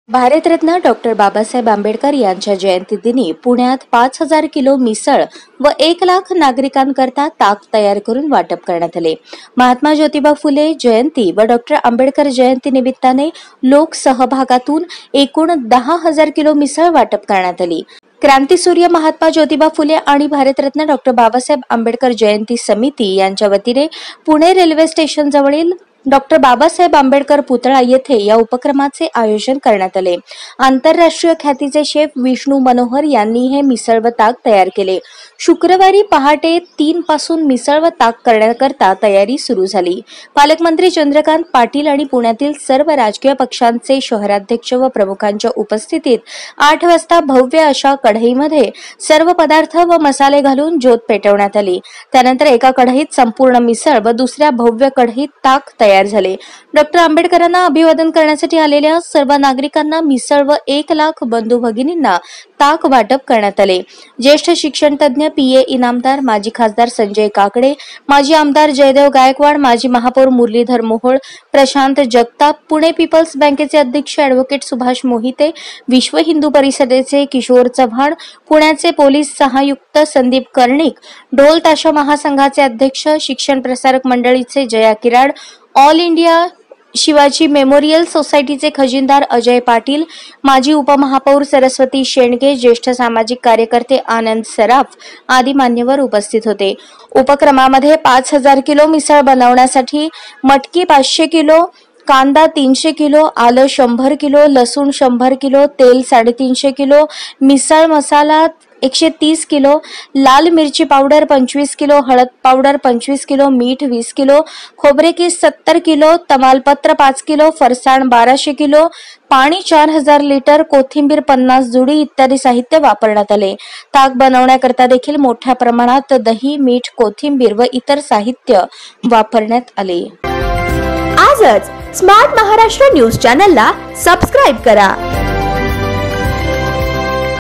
Bharat Ratna doctor Babasaheb Ambedkar यांच्या जयंतीदिनी पुण्यात 5,000 किलो मिसळ व 1 लाख नागरिकांकरता ताक तयार करून वाटप करण्यात आले। महात्मा ज्योतिबा फुले जयंती व डॉक्टर आंबेडकर जयंती निमित्ताने लोक सहभागातून एकूण 10,000 किलो मिसळ वाटप करण्यात आली। क्रांतीसूर्य महात्मा ज्योतिबा फुले आणि भारतरत्न डॉक्टर बाबासाहेब आंबेडकर जयंती समिती यांच्या वतीने पुणे रेल्वे स्टेशन जवळील डॉक्टर बाबासाहेब आंबेडकर पुतळा येथे या उपक्रमाचे आयोजन करण्यात आले। आंतरराष्ट्रीय ख्यातीचे शेफ विष्णू मनोहर यांनी हे मिसळ व ताक तयार केले। शुक्रवारी पहाटे 3 पासून मिसळ व ताक करण्याकरता तयारी सुरू झाली। पालकमंत्री चंद्रकांत पाटील आणि पुण्यातील सर्व राजकीय पक्षांचे शहराध्यक्ष व प्रमुखांच्या उपस्थितीत 8 वाजता भव्य अशा कढईमध्ये सर्व पदार्थ व मसाले घालून ज्योत पेटवण्यात आली। त्यानंतर एका कढईत संपूर्ण मिसळ व दुसऱ्या भव्य कढईत ताक तयार झाले। डॉक्टर आंबेडकरांना अभिवादन करण्यासाठी आलेल्या सर्व नागरिकांना मिसळ व 1 लाख बंधू भगिनींना ताक वाटप करण्यात आले। ज्येष्ठ शिक्षण तज्ञ PA इनामदार, माजी खासदार संजय काकडे, माजी आमदार जयदेव गायकवाड, माजी महापौर मुरलीधर मोहोळ, प्रशांत जगताप, पुणे पीपल्स बँकेचे अध्यक्ष ॲडव्होकेट सुभाष मोहिते, विश्व हिंदू परिषदेचे किशोर चव्हाण, पुण्याचे पोलीस सहायुक्त संदीप कर्णिक, ढोल ताशा महासंघाचे अध्यक्ष, शिक्षण प्रसारक मंडळीचे Jaya Kirad, all India Shivaji memorial सोसायटीचे खजिनदार अजय पाटील, माजी उपमहापौर सरस्वती शेंडगे, ज्येष्ठ सामाजिक कार्यकर्ते आनंद सराफ आदी मान्यवर उपस्थित होते। उपक्रमामध्ये 5,000 किलो मिसळ बनवण्यासाठी मटकी 500 किलो, कांदा 300 किलो, आलं 100 किलो, लसूण 100 किलो, तेल 350 किलो, मिसळ मसाला 130 किलो, लाल मिरची पावडर 25 किलो, हळद पावडर 25 किलो, मीठ 20 किलो, खोबरे किस 70 किलो, तमालपत्र 5 किलो, फरसाण 1200 किलो, पाणी 4000 लिटर, कोथिंबीर 50 जुडी इत्यादी साहित्य वापरण्यात आले। ताक बनवण्याकरता देखील मोठ्या प्रमाणात दही, मीठ, कोथिंबीर व इतर साहित्य वापरण्यात आले। आजच स्मार्ट महाराष्ट्र न्यूज चॅनलला सबस्क्राइब करा।